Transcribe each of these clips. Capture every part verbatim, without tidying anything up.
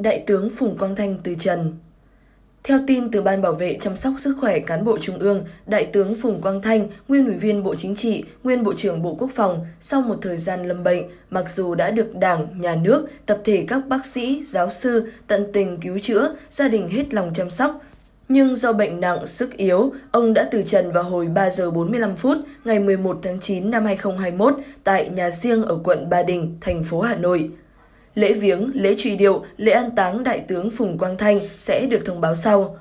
Đại tướng Phùng Quang Thanh từ trần. Theo tin từ Ban Bảo vệ chăm sóc sức khỏe cán bộ Trung ương, Đại tướng Phùng Quang Thanh, nguyên Ủy viên Bộ Chính trị, nguyên Bộ trưởng Bộ Quốc phòng, sau một thời gian lâm bệnh, mặc dù đã được Đảng, Nhà nước, tập thể các bác sĩ, giáo sư tận tình cứu chữa, gia đình hết lòng chăm sóc, nhưng do bệnh nặng, sức yếu, ông đã từ trần vào hồi ba giờ bốn mươi lăm phút ngày mười một tháng chín năm hai nghìn không trăm hai mươi mốt tại nhà riêng ở quận Ba Đình, thành phố Hà Nội. Lễ viếng, lễ truy điệu, lễ an táng Đại tướng Phùng Quang Thanh sẽ được thông báo sau.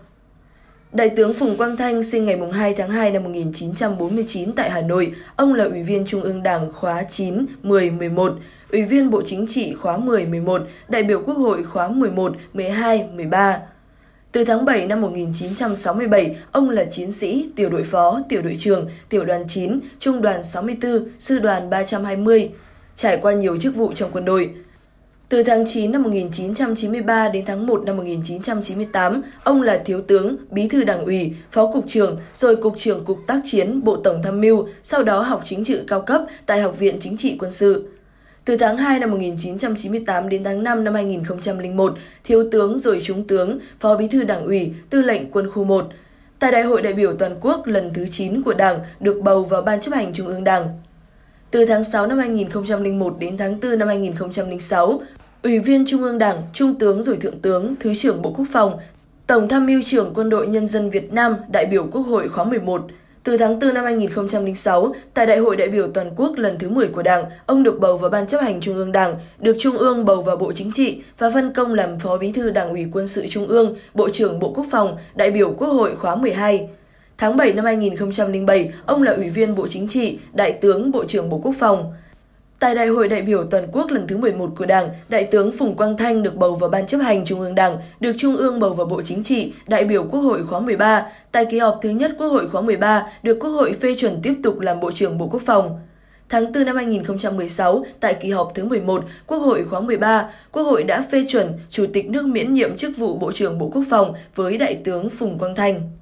Đại tướng Phùng Quang Thanh sinh ngày hai tháng hai năm một nghìn chín trăm bốn mươi chín tại Hà Nội. Ông là Ủy viên Trung ương Đảng khóa chín, mười, mười một, Ủy viên Bộ Chính trị khóa mười, mười một, đại biểu Quốc hội khóa mười một, mười hai, mười ba. Từ tháng bảy năm một nghìn chín trăm sáu mươi bảy, ông là chiến sĩ, tiểu đội phó, tiểu đội trưởng, tiểu đoàn chín, trung đoàn sáu mươi tư, sư đoàn ba trăm hai mươi, trải qua nhiều chức vụ trong quân đội. Từ tháng chín năm một nghìn chín trăm chín mươi ba đến tháng một năm một nghìn chín trăm chín mươi tám, ông là thiếu tướng, bí thư đảng ủy, phó cục trưởng, rồi cục trưởng cục tác chiến, Bộ Tổng tham mưu, sau đó học chính trị cao cấp tại Học viện Chính trị Quân sự. Từ tháng hai năm một nghìn chín trăm chín mươi tám đến tháng năm năm hai nghìn không trăm lẻ một, thiếu tướng rồi trung tướng, phó bí thư đảng ủy, tư lệnh quân khu một. Tại Đại hội đại biểu toàn quốc lần thứ chín của Đảng được bầu vào Ban chấp hành Trung ương Đảng. Từ tháng sáu năm hai nghìn không trăm lẻ một đến tháng tư năm hai nghìn không trăm lẻ sáu, Ủy viên Trung ương Đảng, Trung tướng rồi Thượng tướng, Thứ trưởng Bộ Quốc phòng, Tổng tham mưu trưởng Quân đội Nhân dân Việt Nam, đại biểu Quốc hội khóa mười một. Từ tháng tư năm hai nghìn không trăm lẻ sáu, tại Đại hội đại biểu toàn quốc lần thứ mười của Đảng, ông được bầu vào Ban chấp hành Trung ương Đảng, được Trung ương bầu vào Bộ Chính trị và phân công làm Phó Bí thư Đảng ủy Quân sự Trung ương, Bộ trưởng Bộ Quốc phòng, đại biểu Quốc hội khóa mười hai. Tháng bảy năm hai nghìn không trăm lẻ bảy, ông là Ủy viên Bộ Chính trị, Đại tướng, Bộ trưởng Bộ Quốc phòng. Tại Đại hội đại biểu toàn quốc lần thứ mười một của Đảng, Đại tướng Phùng Quang Thanh được bầu vào Ban chấp hành Trung ương Đảng, được Trung ương bầu vào Bộ Chính trị, đại biểu Quốc hội khóa mười ba. Tại kỳ họp thứ nhất Quốc hội khóa mười ba, được Quốc hội phê chuẩn tiếp tục làm Bộ trưởng Bộ Quốc phòng. Tháng tư năm hai nghìn không trăm mười sáu, tại kỳ họp thứ mười một, Quốc hội khóa mười ba, Quốc hội đã phê chuẩn Chủ tịch nước miễn nhiệm chức vụ Bộ trưởng Bộ Quốc phòng với Đại tướng Phùng Quang Thanh.